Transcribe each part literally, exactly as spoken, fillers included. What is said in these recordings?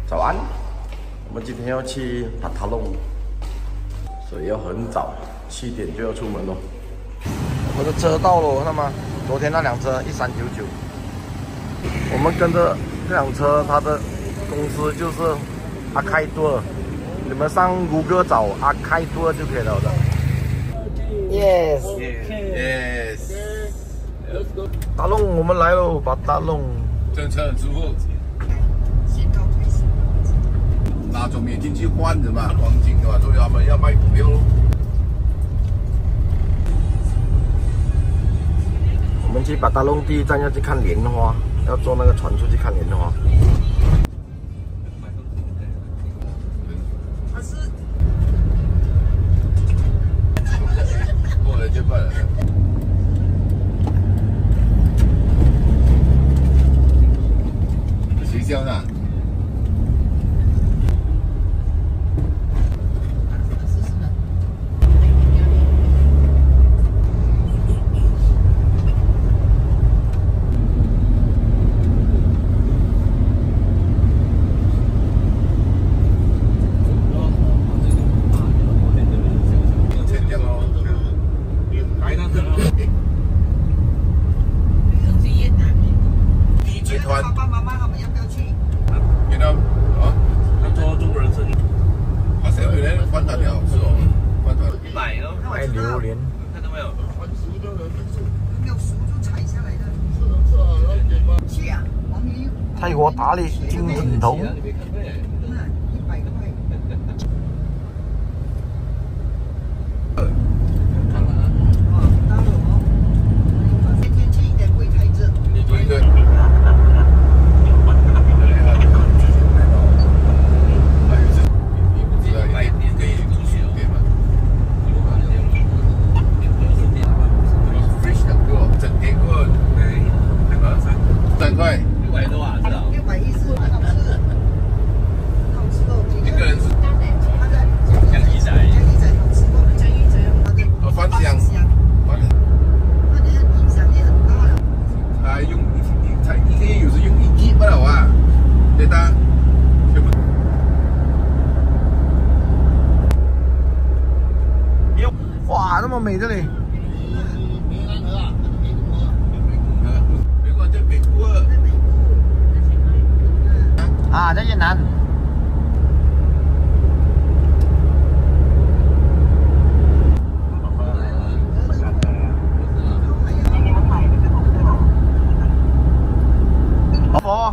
早安，我们今天要去巴塔隆，所以要很早，七点就要出门咯。我们的车到了，看到吗？昨天那辆车一三九九，我们跟着这辆车，它的公司就是阿开多，你们上谷歌找阿开多就可以了的。Yes, yes. 达隆，我们来喽，巴塔隆。 这车很舒服。那种没进去换的嘛，黄金的嘛，所以他们要卖股票喽。 我们去巴塔隆第一站要去看莲花，要坐那个船出去看莲花。 过了就办了。谁笑呢？ 卖榴莲， 看到没有？ 没有熟就采下来的。是的，是啊。去啊，黄鱼。 泰国打猎金枕头。 嗯，一百块。 看了啊。 哦，到了哦。天天气应该不会太热。 对对。三块，六百多啊，是啊， 六百一十，好吃，好吃哦。 一个人是江鱼仔，江鱼仔好吃哦，江鱼仔，它的哦翻香，翻的， 它的影响力很大的。 他用一，他一个月有时用一亿不了啊，对的，全部。 哇，那么美这里。啊，在越南。老婆。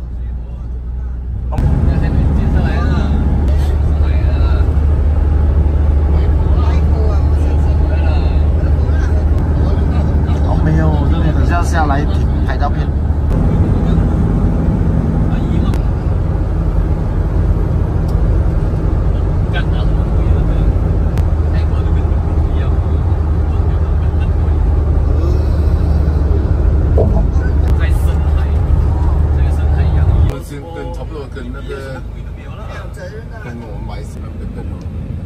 哦，没有，这里等下下来拍照片。 跟那个，跟我们买什么跟跟。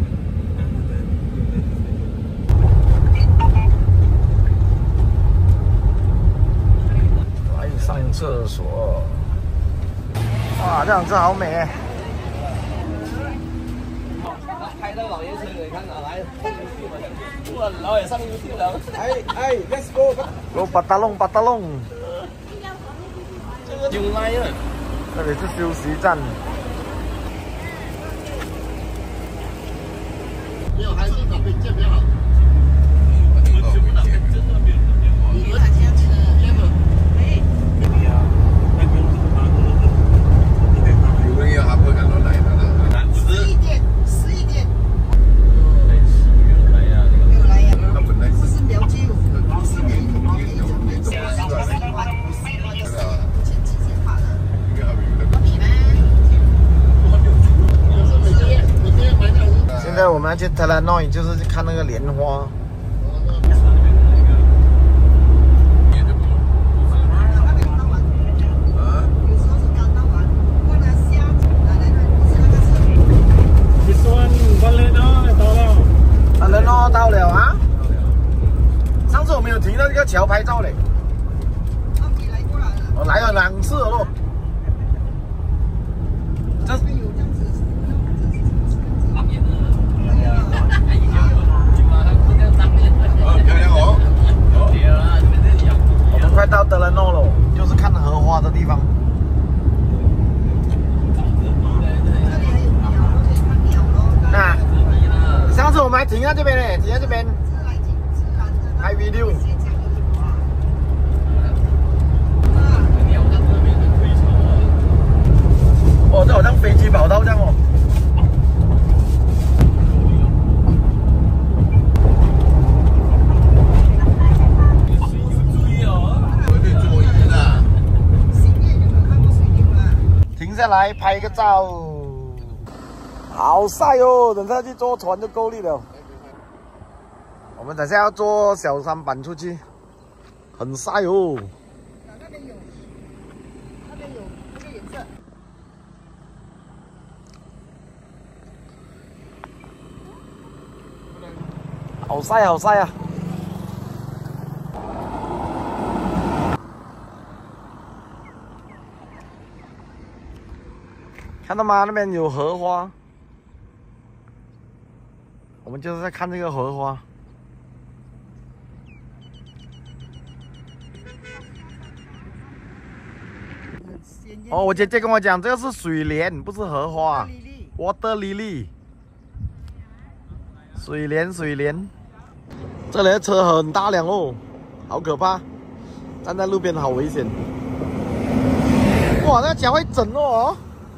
来上厕所。哇，这辆车好美。 开到老爷车给看哪来？哇，老爷上 YouTube 了。哎哎 ，Let's go。 go 巴塔隆，巴塔隆。 就来了。 这里是休息站。 没有，还是哪边这边好。你哪天吃？哎。 有人要还不敢乱来的。 十一点，十一点。 没有来呀。 没有来呀。 他本来不是苗舅，不是苗苗苗苗苗。前几天发的。 现在我们要去特兰诺，就是去看那个莲花。特兰诺到了啊！上次我们有停到这个桥拍照嘞。我来了两次了咯。这停在这边嘞，停在这边。拍 video。哦，这好像飞机跑道这样哦。注意哦，会被捉鱼的。停下来拍个照。好晒哦，等下去坐船就够力了。我们等下要坐小舢板出去，很晒哦。 那边有，那边有那个颜色。 好晒，好晒啊！看到吗？那边有荷花。我们就是在看这个荷花。哦，我姐姐跟我讲，这个是水莲，不是荷花。Water lily。水莲，水莲。这里的车很大辆哦，好可怕！站在路边好危险。哇，那个脚会整哦。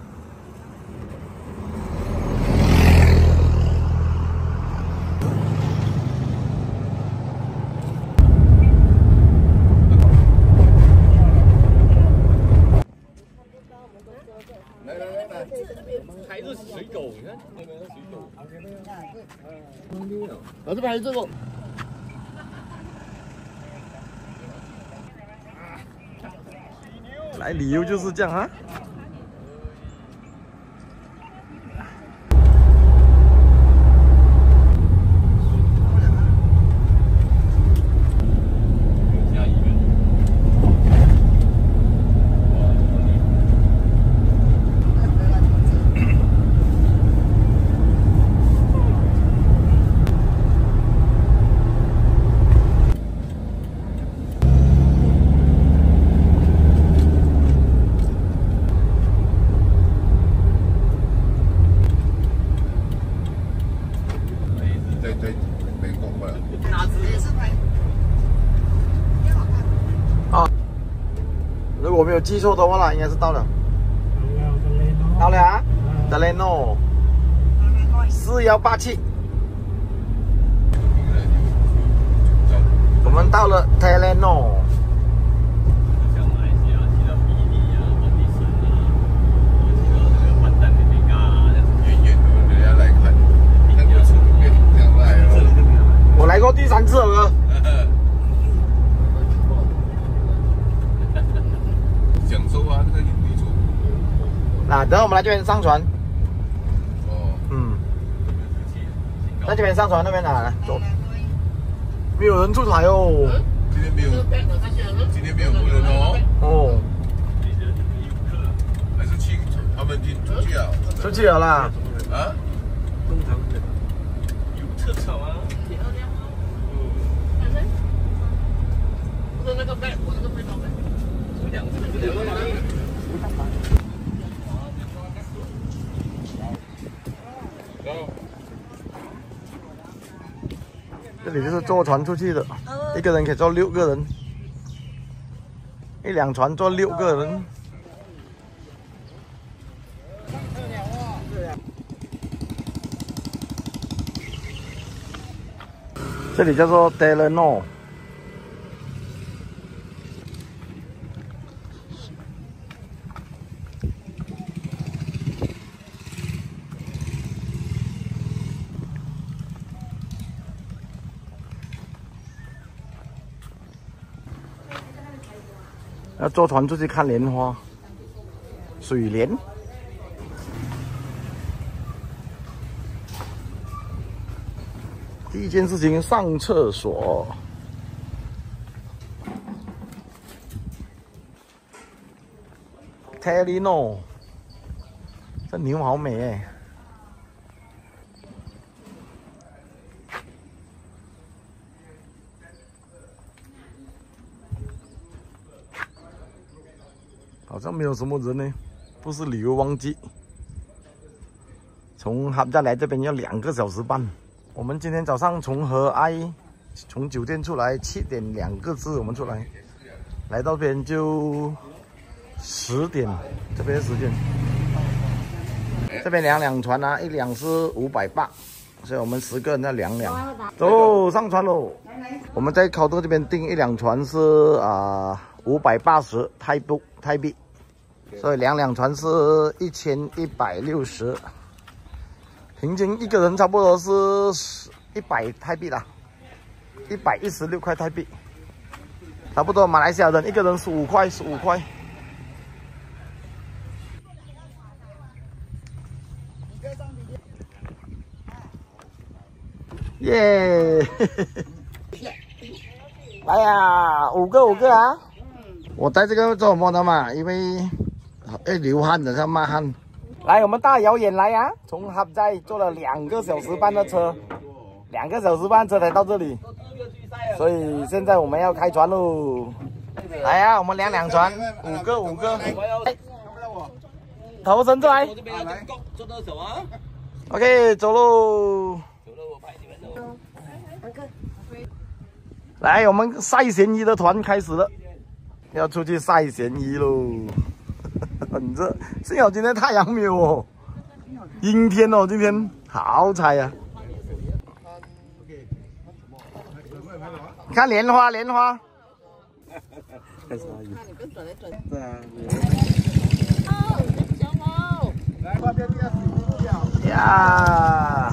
还是水狗，你看那个水狗。 我这边还有这个。来旅游就是这样啊。如果我没有记错的话啦，应该是到了。到了啊 ，Delano， 四幺八七。我们到了 Delano。我来过第三次了。 享受啊，那个旅途。 那等会我们来这边上船。 哦。 嗯。在这边上船，那边哪来？走。没有人出海哦。 今天没有，今天没有人哦。 哦。 还是去他们去出去啊？ 出去了啦。 啊？ 正常的。有特草啊。不是那个背，我那个背包背。两个，两个，两个。 这里就是坐船出去的，一个人可以坐六个人，一辆船坐六个人。这里叫做 Delano。要坐船出去看莲花，水莲。第一件事情上厕所。Delano， 这牛好美哎。好像没有什么人呢，不是旅游旺季。从哈加来这边要两个小时半。 我们今天早上从和爱从酒店出来，七点两个字我们出来，来到边就十点，这边时间。这边两两船啊，一两是五百八，所以我们十个人要两两。走，上船喽！我们在考特这边订一两船是啊五百八十泰币泰币，所以两两船是一千一百六十。 平均一个人差不多是一百泰币啦，一百一十六块泰币，差不多马来西亚人一个人十五块，十五块。耶！来呀，五个五个啊！我带这个做什么的嘛？因为哎流汗的，像冒汗。 来，我们大遥远来呀！从哈寨坐了两个小时半的车，两个小时半车才到这里，所以现在我们要开船喽！来呀，我们两两船，五个五个，头伸出来。OK， 走喽！来，我们晒咸鱼的团开始了，要出去晒咸鱼喽！ 很热，幸好今天太阳没有哦，阴天哦，今天好彩呀、啊！看莲花，莲花。开始阿姨。对啊。哦，小猫。来，旁边这个水掉。呀。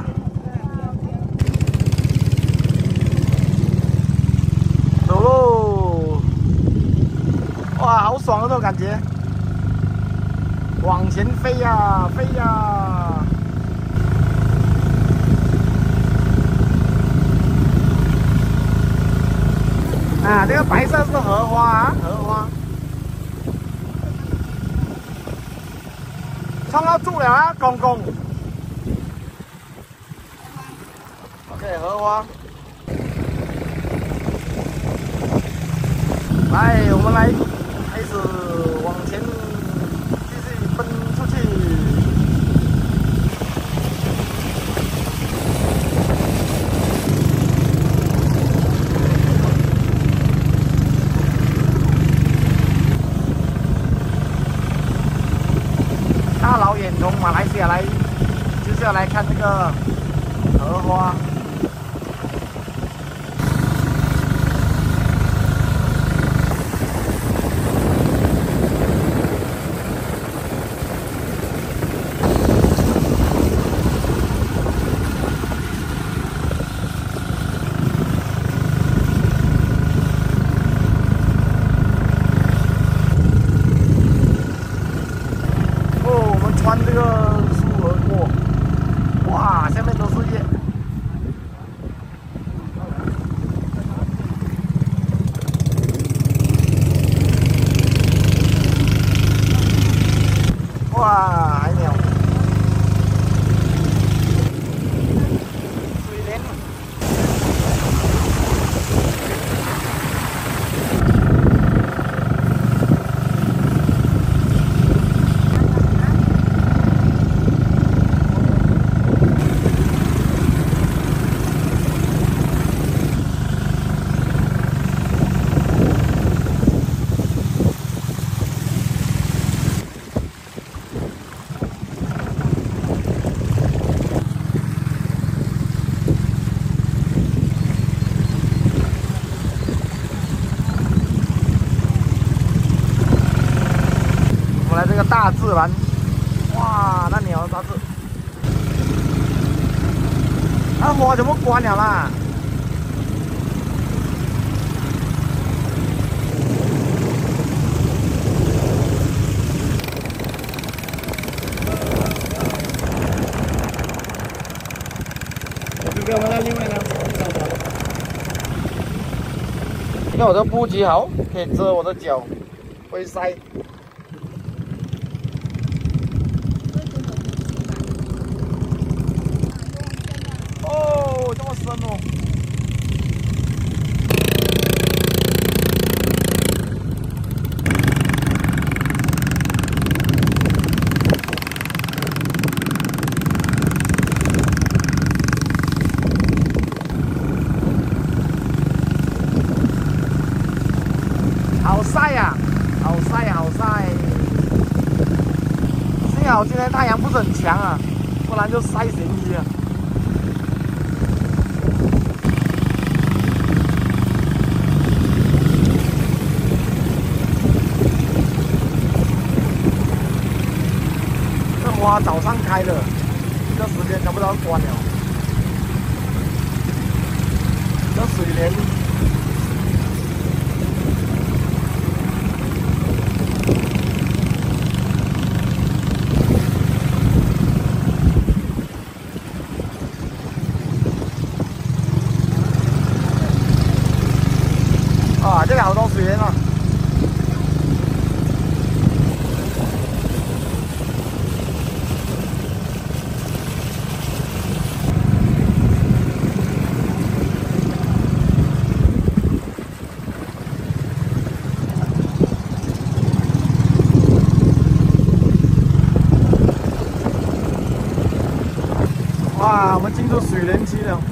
走喽！哇，好爽啊，这种感觉。 往前飞呀、啊，飞呀、啊！啊，这个白色是荷花啊，荷花。冲到住了啊，公公。OK， 荷花。来，我们来开始往前。 奔出去！大老远从马来西亚来，就是要来看这个荷花。 穿这个树而过，哇，下面都是叶。哇，海鸟。水莲。来这个大自然，哇，那鸟大自，那花全部关了啦。这个我们另外呢，你看我的布局好，可以遮我的脚，不会晒。 哦，这么深哦！ 好今天太阳不是很强啊，不然就晒咸鱼啊。这花早上开的，这时间差不多要关了。这水莲。 啊，这个好多水莲啊！哇，我们进入水莲期了。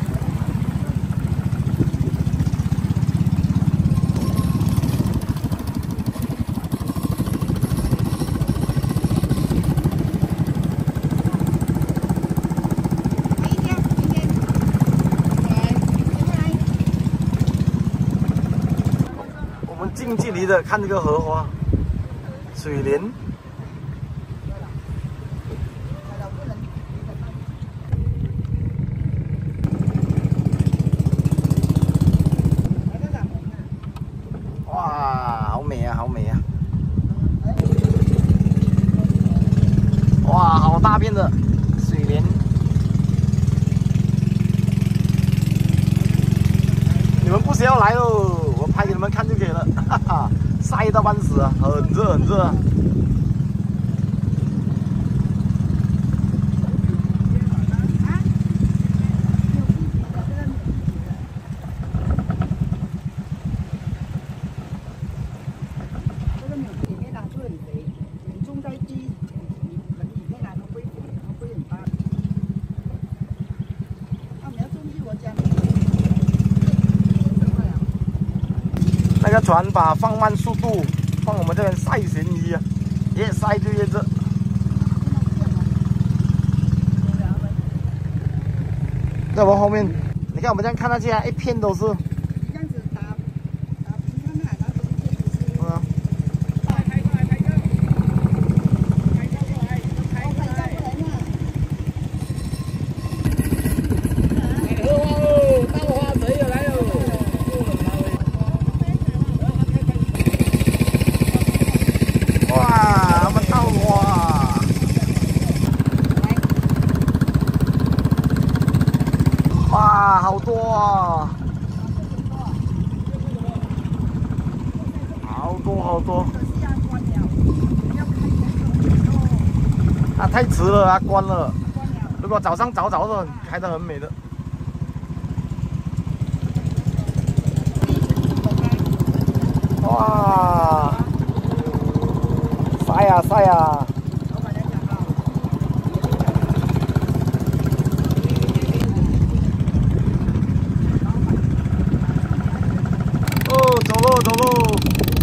近距离的看这个荷花，水莲。哇，好美啊，好美啊！哇，好大片的水莲。 你们不需要来喽，我拍给你们看就可以了，哈哈，晒到半死啊，很热很热啊。 这个米里面拿出很肥，你种在地盆里面拿它会它会很大。啊，你要种去我家。 那个船把放慢速度，放我们这边晒咸鱼啊，越晒就越热。在我后面，你看我们这样看到去啊，一片都是。 这样子打打平看啊，打平片子是。 嗯。 开过来，开过来，开过来，开过来，开过来嘛。 来荷花喽，大花贼又来喽。 哇，我们到哇！哇，好多啊！好多好多。啊，太迟了啊，关了。如果早上早早的开得很美的。哇！ 晒呀晒呀！哦，走喽走喽！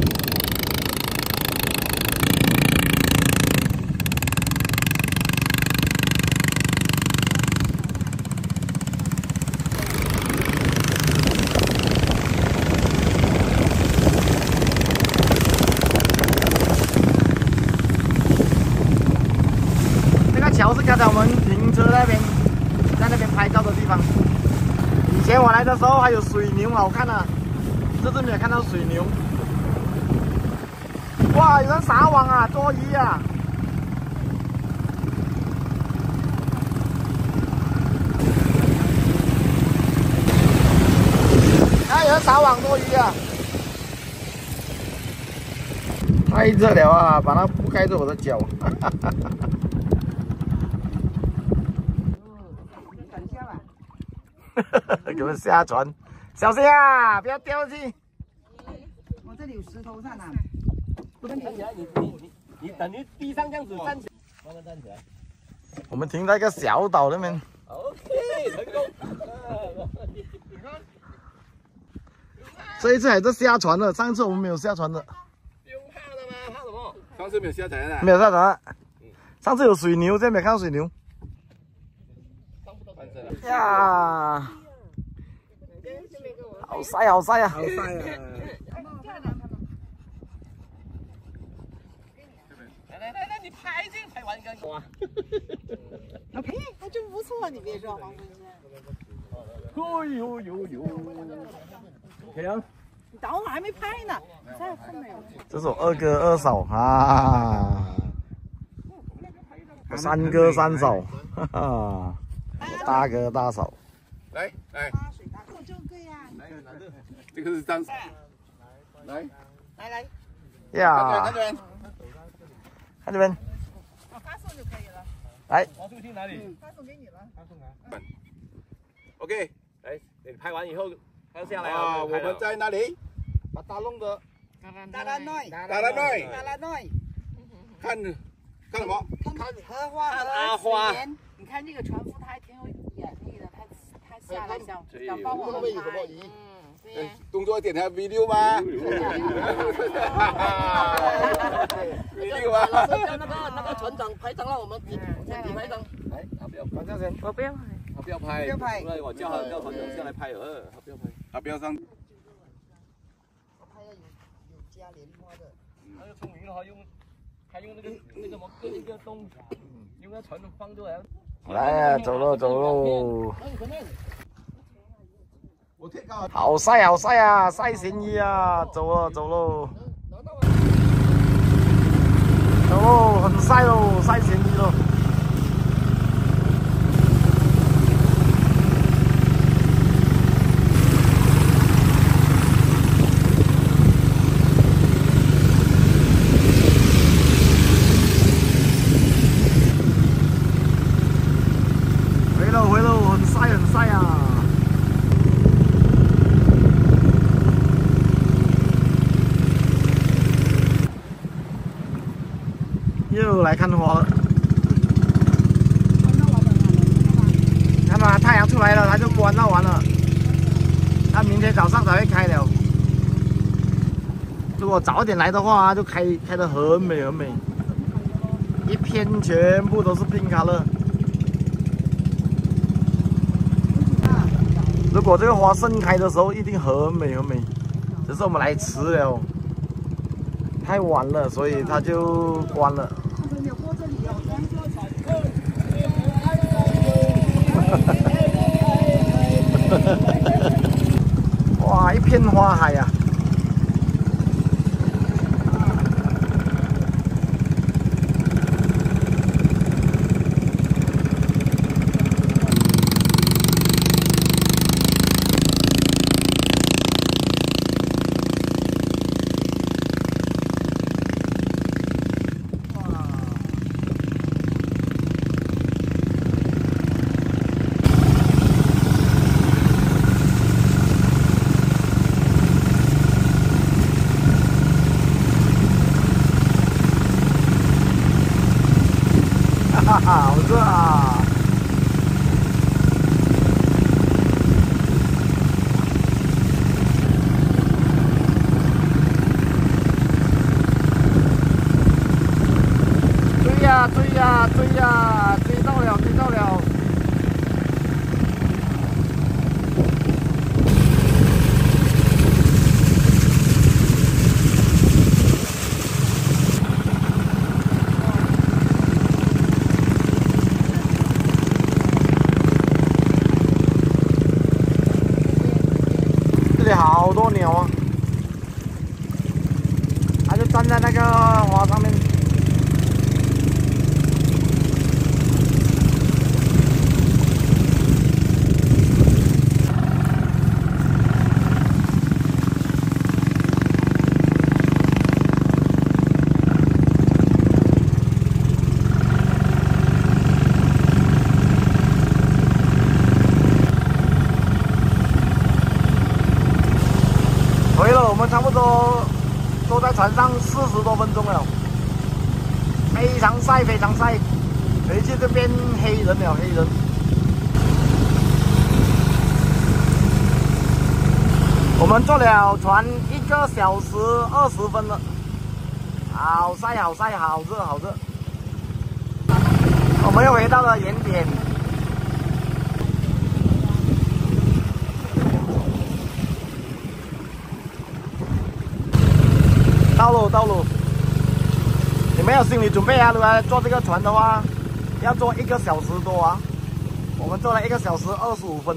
桥是刚才我们停车那边，在那边拍照的地方。以前我来的时候还有水牛，好看啊！这次没有看到水牛。哇，有人撒网啊，捉鱼啊！啊，有人撒网捉鱼啊！太热了啊，把它覆盖着我的脚。哈哈哈哈。 给我们下船，小心啊，不要掉下去。 我这里有石头上啊。 站起来，你你你你等于地上这样子站起来，慢慢站起来。 我们停在一个小岛那边。 OK， 成功。 这一次还是下船了，上次我们没有下船的。 不用怕的吗？怕什么？ 上次没有下船的。 没有下船。 上次有水牛，这边没看到水牛。呀，好晒好晒啊！ 好晒啊！ 来来来来，你拍这个拍完刚哇！ 哎，还真不错，你别说黄春仙。 哎呦呦呦！漂亮。 你等会儿还没拍呢，你再后面有。 这是我二哥二嫂啊，我三哥三嫂，哈哈，我大哥大嫂。 来来， 八水大哦，这个呀。 这个是张。来来来， 呀， 看这边， 看这边， 我发送就可以了。 来， 黄树听哪里？ 发送给你了。 发送啊。 OK， 来，你拍完以后，拍下来啊，我们在哪里？ 把大弄的。 达拉内， 达拉内， 达拉内， 看看什么？ 看荷花和阿花。 你看这个船夫，他还挺有眼力的，他他下来想想帮我们拍。嗯，对。 动作点下 video 吗 ？video 吗？ 老师叫那个那个船长拍张，让我们集体拍张。来，他不要拍，这样我不要拍。 他不要拍， 不要拍。 我叫他叫船长下来拍，呃，他不要拍。 他不要上。 加莲花的， 他就聪明了，他用他用那个那个什么一个东西，用那船放过来。 来，走喽走喽。好晒好晒啊，晒咸鱼啊，走喽走喽。走喽，很晒喽，晒咸鱼喽。 又来看花了，看嘛，太阳出来了，它就关到完了。它明天早上才会开了。如果早点来的话，就开开得很美很美，一片全部都是冰卡乐。如果这个花盛开的时候，一定很美很美。只是我们来迟了，太晚了，所以它就关了。 哇，一片花海呀、啊！好热啊！追呀追呀追呀，追到了追到了！这里好多鸟啊！它就站在那个花上面。回了，我们差不多都在船上四十多分钟了，非常晒，非常晒，回去就变黑人了，黑人。我们坐了船一个小时二十分了，好晒，好晒，好热，好热。 们又回到了原点。到喽，到喽！你们有心理准备啊！如果坐这个船的话，要坐一个小时多啊。我们坐了一个小时二十五分，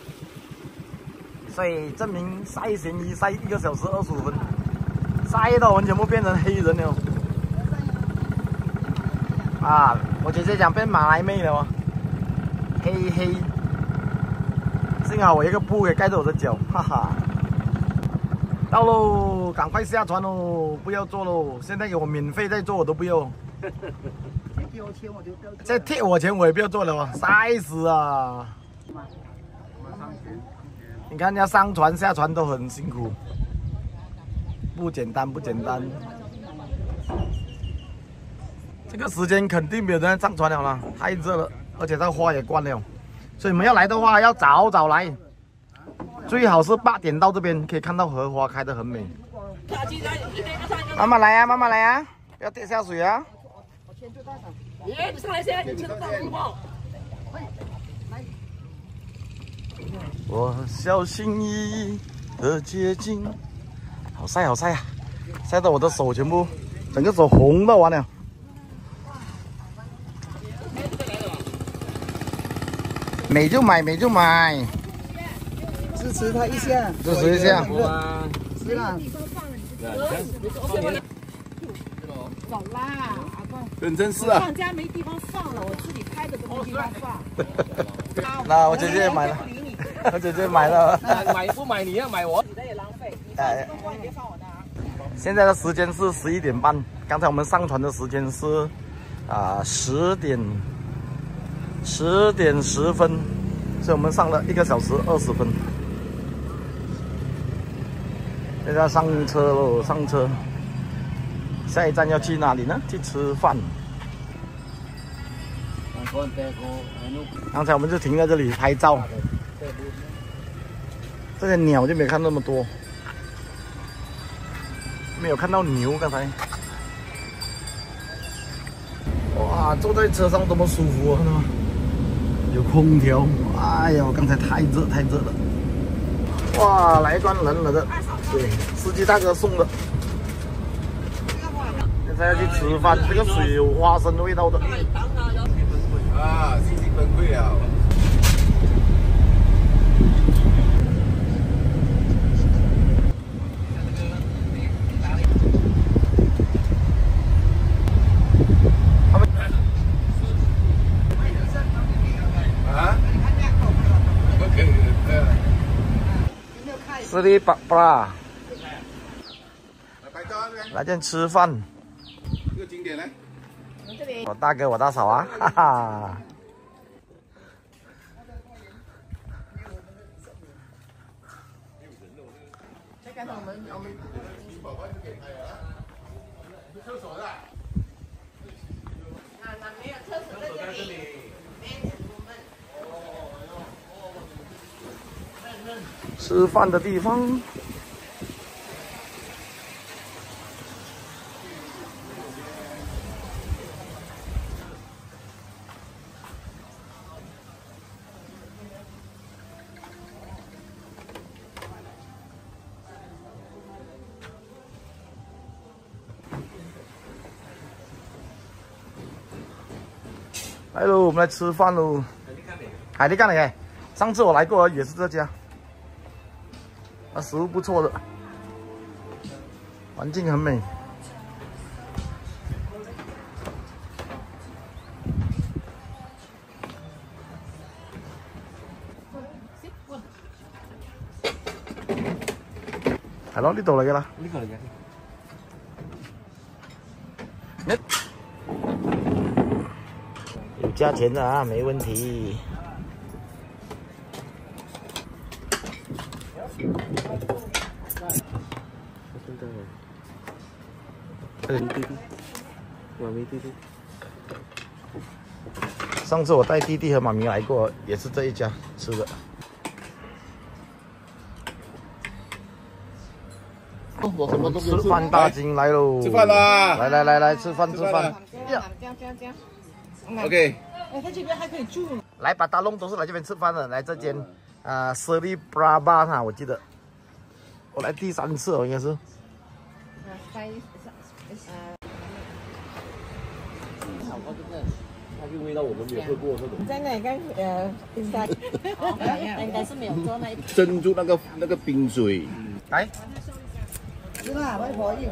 所以证明晒嫌疑晒一个小时二十五分，晒到我们全部变成黑人了。啊，我姐姐讲变马来妹了哦，黑黑。幸好我一个布给盖着我的脚，哈哈。到喽，赶快下船喽！不要坐喽，现在给我免费再坐我都不要。 再给我钱我就不要。 再贴我钱我也不要坐了啊，晒死啊！你看人家上船下船都很辛苦，不简单不简单。这个时间肯定没有人上船了啦，太热了，而且这个花也关了，所以你们要来的话要早早来。最好是八点到这边，可以看到荷花开得很美。慢慢来啊，慢慢来啊，不要跌下水啊！ 耶，你上来先，你牵得到不？ 我小心翼翼的接近，好晒好晒啊！晒到我的手全部，整个手红到完了。美就买，美就买。 支持他一下， 支持一下。 是啦。 走啦，阿公。 认真是啊。 放假没地方放了，我自己开的都没地方放。 那我姐姐也买了，我姐姐买了。 买不买你要买我？ 你的也浪费，你放这个光你别放我的啊。 现在的时间是十一点半，刚才我们上船的时间是啊十点十点十分，所以我们上了一个小时二十分。现在上车喽，上车。下一站要去哪里呢？去吃饭。刚才我们就停在这里拍照。这些鸟就没看那么多，没有看到牛。刚才，哇，坐在车上多么舒服啊！看到吗？有空调。哎呀，刚才太热太热了。哇，来一罐冷冷的，对，司机大哥送的。现在要去吃饭，这个水有花生的味道的。 啊，心情崩溃了。 斯里巴巴，来这吃饭。 这个景点呢？ 我大哥，我大嫂啊，哈哈。 厕所的。 那那没有厕所在这里。 吃饭的地方。来喽，我们来吃饭喽。海地干的，上次我来过，也是这家。啊，食物不错的，环境很美。係咯，呢度嚟噶啦。 呢個嚟嘅。 有加钱的啊，没问题。上次我带弟弟和妈咪来过，也是这一家吃的。 我什么都吃饭大金来喽！ 吃饭啦！ 来来来来，吃饭吃饭。 这样这样这样。 OK。 哎，他这边还可以住呢。 来巴达隆都是来这边吃饭的，来这间啊 Seri Brava 哈，我记得我来第三次了，应该是。 它就味道我们没有喝过那种。 在那个呃，应该应该是没有做那一珍珠那个那个冰水， 来， 是吧？外婆一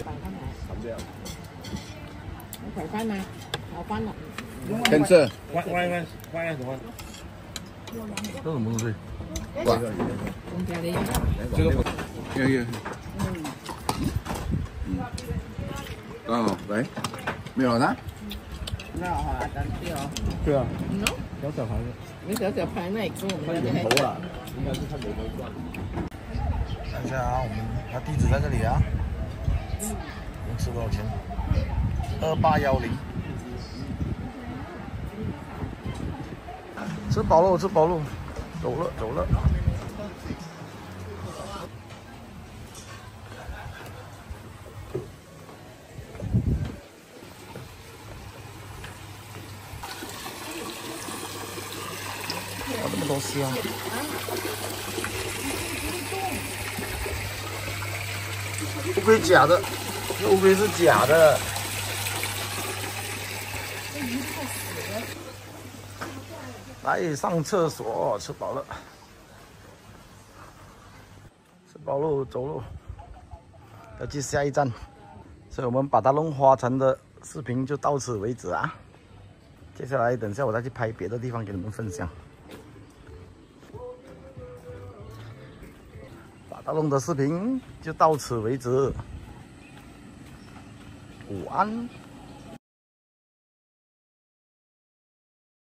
台翻吗？好翻了。 天色， 换换换换什么？ 这什么东西？ 哇，这个可以，嗯，哦，来，没有了。 那好啊，咱对哦。 对啊， 喏， 小小盘的， 你小小盘那跟我们看那源头啊，应该是看源头算。 看一下啊，我们它地址在这里啊。我们吃多少钱？二八幺零。吃饱了，吃饱了，走了走了。哇，这么多虾！乌龟假的，这乌龟是假的。来上厕所，吃饱了，吃饱喽，走喽，要去下一站。所以我们巴达隆花城的视频就到此为止啊。接下来等下我再去拍别的地方给你们分享。巴达隆的视频就到此为止，午安。